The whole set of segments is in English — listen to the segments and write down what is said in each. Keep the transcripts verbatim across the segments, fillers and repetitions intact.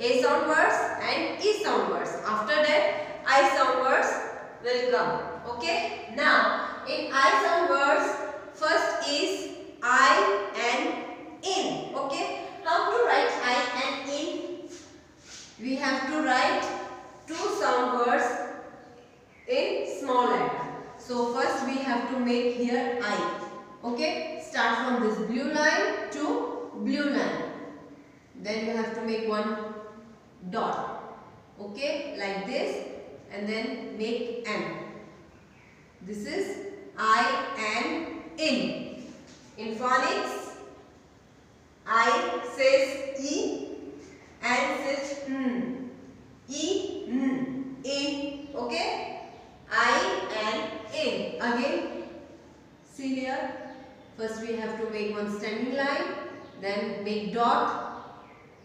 A sound words and E sound words. After that, I sound words will come. Okay. Now, in I sound words, first is I and in. Okay. How to write I and in? We have to write two sound words in small letter. So first we have to make here I. Okay. Start from this blue line to blue line. Then you have to make one dot. Okay. Like this. And then make N. This is I and in. In phonics, I says E and says N. E, N, in. Okay? I and in. Again, see here. First we have to make one standing line. Then make dot.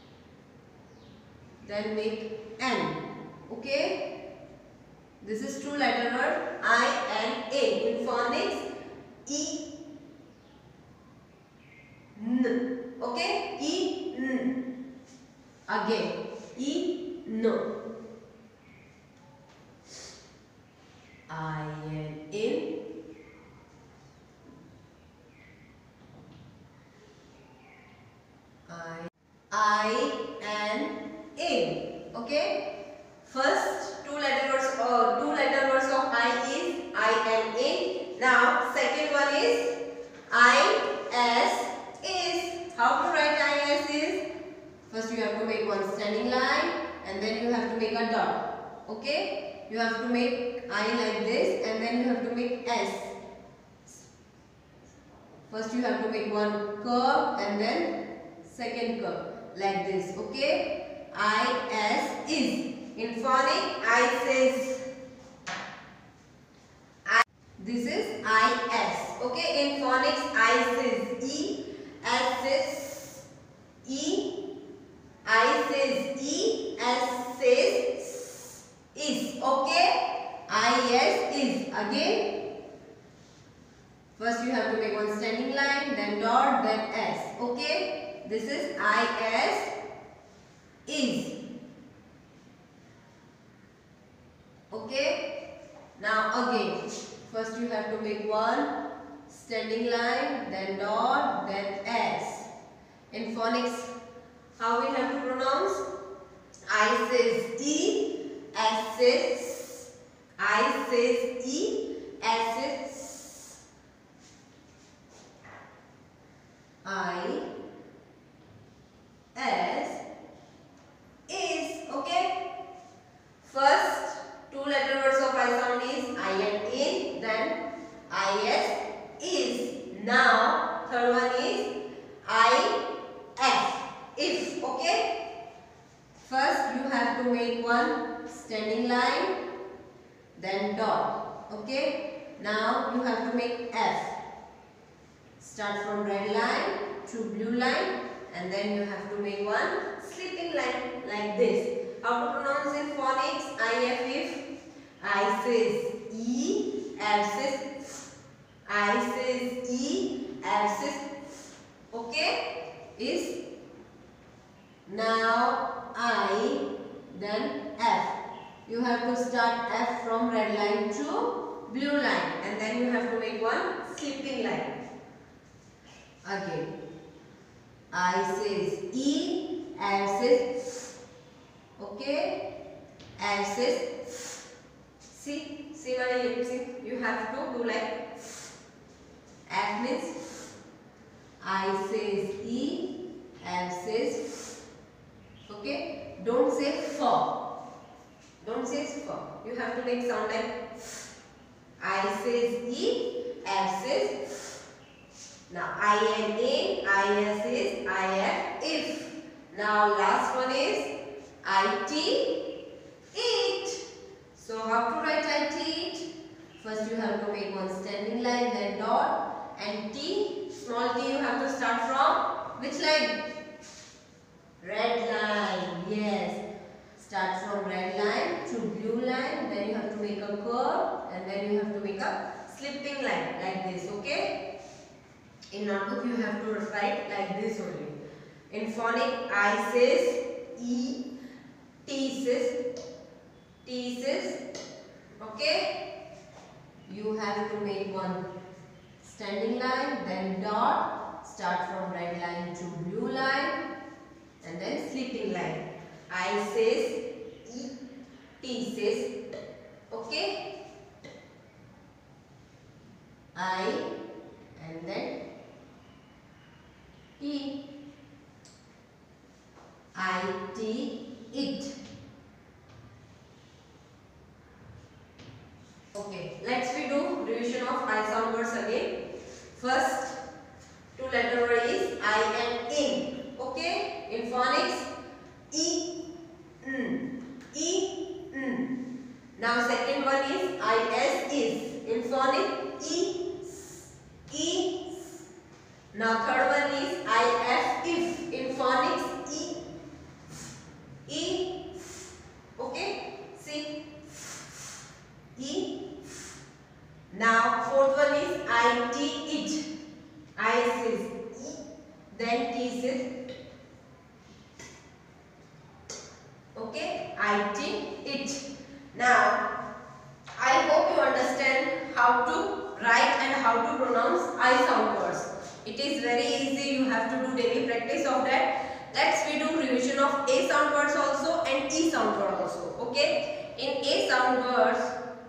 Then make N. Okay? This is two letter word I and A. In phonics, E, N. Okay? E, N. Again, E, N. I and in. I, I and in. Okay? First two letter words or two letter words of I is I and in. Now second one is I as is. How to write I as is? First you have to make one standing line and then you have to make a dot. Okay? You have to make I like this and then you have to make S. First you have to make one curve and then second curve like this. Okay? I as is. In phonic, I says I. This is I S. Okay. In phonics, I says E. S says E. I says E. S says is. Okay. I S is. Again. First you have to make one standing line, then dot, then S. Okay. This is I S is. Okay. Now again, first you have to make one standing line, then dot, then S. In phonics, how we have to pronounce? I says E, S says I says E, S says I, S is. Okay. First two letter words of I sound is I and in, then I S is. Now third one is I F, if. Okay. First you have to make one standing line, then dot. Okay. Now you have to make F. Start from red line to blue line and then you have to make one sleeping line like this. How to pronounce in phonics? I F if. I says E, F says F. I says E, F says F. Okay? Is. Now I, then F. You have to start F from red line to blue line and then you have to make one sleeping line. Again. I says E, F says F. Okay? F says F. See? See my lips? You have to do like F means I says E, F says F. Okay? Don't say F. Don't say F. You have to make sound like F. I says E, F says F. Now I and in, I S is I F if. Now last one is I T, eat. So how to write I T, eat? First you have to make one standing line, then dot, and T, small t you have to start from which line? Red line, yes. Start from red line to blue line, then you have to make a curve and then you have to make a slipping line like this, okay? In notebook you have to write like this only. In phonic I says E, T says, T says, okay. You have to make one standing line, then dot, start from red line to blue line, and then sleeping line. I says E, T says, okay. I and then E. I, T, it. Okay, let's we do revision of I sound words again. First two letter word is I and in. Okay, in phonics, E, N, E, N. Now second one is I, S, is. In phonics, E, S, E, S. Now third one is I, F, if. In phonics, E, E, okay, see, E. Now fourth one is I, T, it. I says E, then T says, okay, I, T, it. Now I hope you understand how to write and how to pronounce I sound words. It is very easy, you have to do daily practice of that. Let's we do revision of A sound words also and E sound word also. Okay. In A sound words,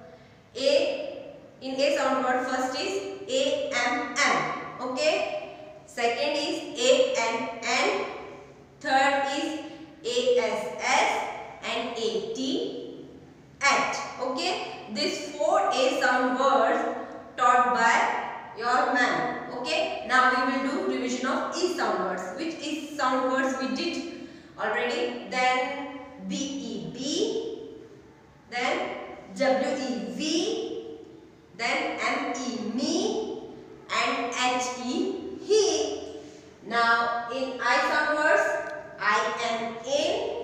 A in A sound word first is A M M. Okay. Second is A N N. Third is A S S and A T at. Okay. These four A sound words taught by your man. Okay, now we will do revision of E sound words. Which E sound words we did already? Then B E B, then W E V, then M E me, and H E he. Now in I sound words, I am in,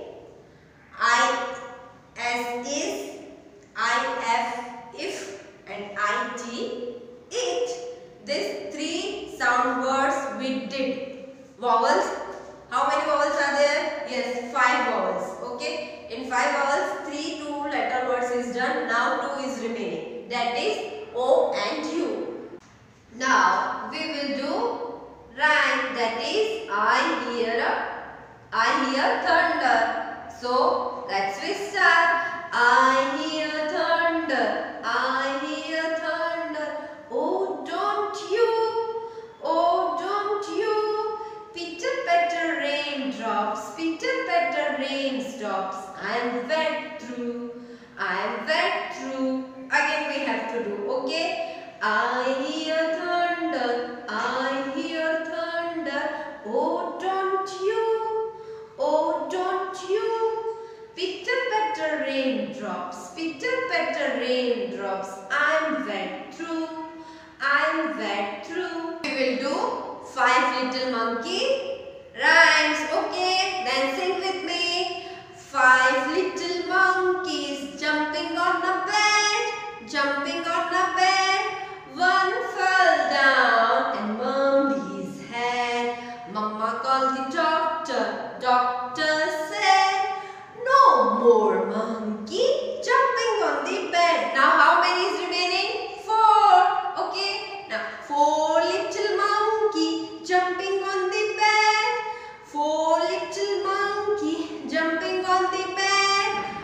I as is, I F if, and I T it. These three sound words we did. Vowels. How many vowels are there? Yes, five vowels. Okay. In five vowels, three two letter words is done. Now two is remaining. That is O and U. Now we will do rhyme. That is I hear, I hear thunder. So let's we start. I hear thunder. I hear thunder. Oh, don't you, oh, don't you, pitter patter raindrops, pitter patter raindrops, I'm wet through, I'm wet through. Again we have to do, okay? I hear thunder, I hear thunder, oh, don't you, oh, don't you, pitter patter raindrops, pitter patter raindrops, I'm wet through. I'm wet through. We will do five little monkey rhymes. Okay, then sing with me. Five little monkeys jumping on a bed, jumping on a bed. One fell down and bumped his head. Mama called the doctor. Doctor said, no more monkey jumping on the bed. Now how many is remaining? Okay, now four little monkey jumping on the bed. Four little monkey jumping on the bed.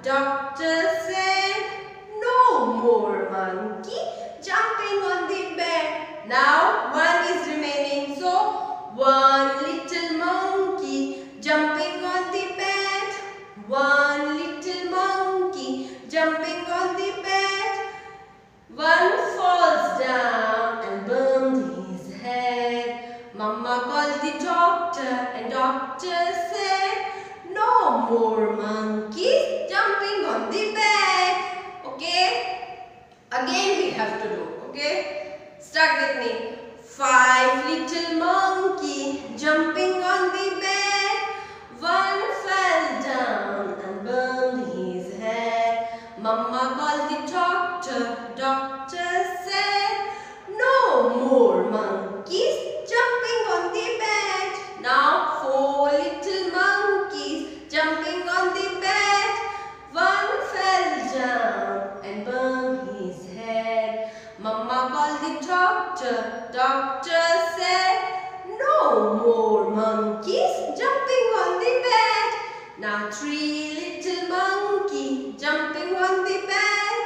doctor said, no more monkey jumping on the bed. Now one is remaining, so one little monkey jumping on the bed. One little monkey jumping on the bed. One falls down and burned his head. Mama called the doctor and doctor said, no more monkeys jumping on the bed. Okay? Again we have to do. Okay? Start with me. Five little monkey jumping on the bed. One fell down and burned his head. Mama called the doctor. Doctor said, no more monkeys jumping on the bed. Now four little monkeys jumping on the bed. One fell down and burned his head. Mama called the doctor. Doctor said, no more monkeys jumping on the bed. Now three little monkeys jumping on the bed.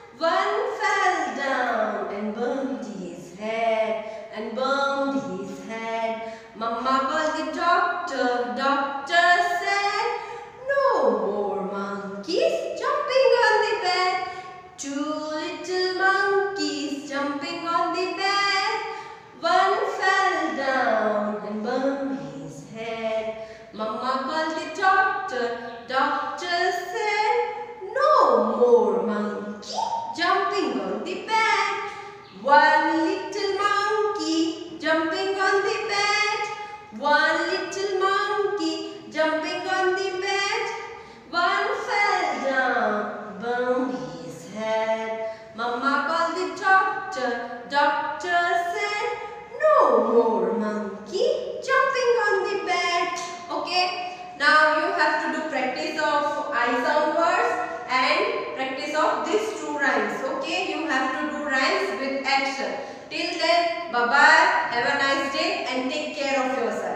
One fell down and burned his head and burned his head. Mama called the doctor. Doctor said, no more monkeys jumping on the bed. Two little monkeys jumping on the bed. One fell down and burned his head. Mama called the doctor. Doctor said, no more monkey jumping on the bed. One little monkey jumping on the bed. One little monkey jumping on the bed. One fell down, burned his head. Mama called the doctor. Doctor said, no more monkey jumping on the bed. Okay, now you have to do practice of I sound words and practice of these two rhymes. Okay, you have to do rhymes with action. Till then, bye bye, have a nice day and take care of yourself.